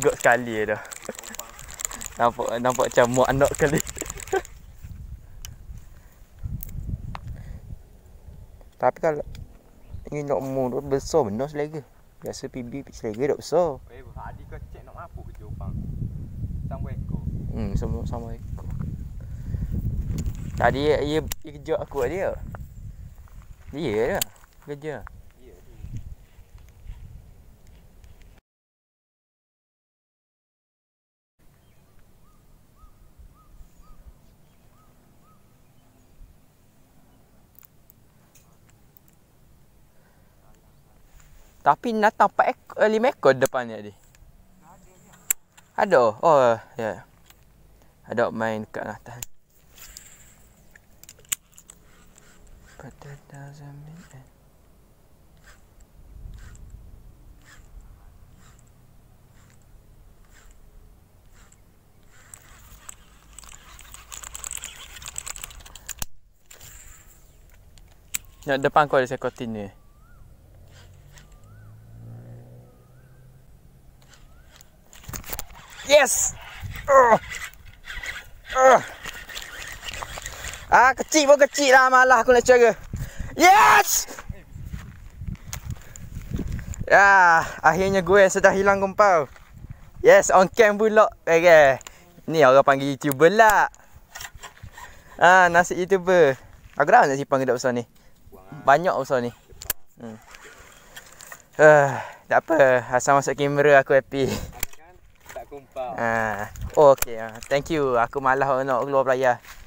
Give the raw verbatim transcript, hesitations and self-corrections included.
tegak sekali dah. Nampak nampak macam mak anak kali. Tapi kalau ni nak mu tu besar benar selera. Biasa P B selera tak besar. Eh, adik kau cek nak apa ke Jepang? Sama ekor. Hmm, sama sama ekor. Tadi ia ia kejut aku dia. Dia dah. Kerja. Ya, dia. Tapi natang empat ekor, lima ekor depannya dia. Ada. Oh, ya. Ada main dekat atas. But that doesn't mean it. Nak depan kau ada seekor tin ni. Yes! Uh. Uh. Ah, kecil pun kecil lah, malah aku nak cara. Yes! Ya, akhirnya gue sudah hilang gumpau. Yes, on cam pula. Okay. Ni orang panggil YouTuber lah. Ah, nasib YouTuber. Aku dah nak simpan kedap besar ni. Banyak besar ni. Hmm. Uh, tak apa, asal masuk kamera aku happy. Tak kumpau. Ah, oh, okey. Thank you. Aku malas nak keluar belayar.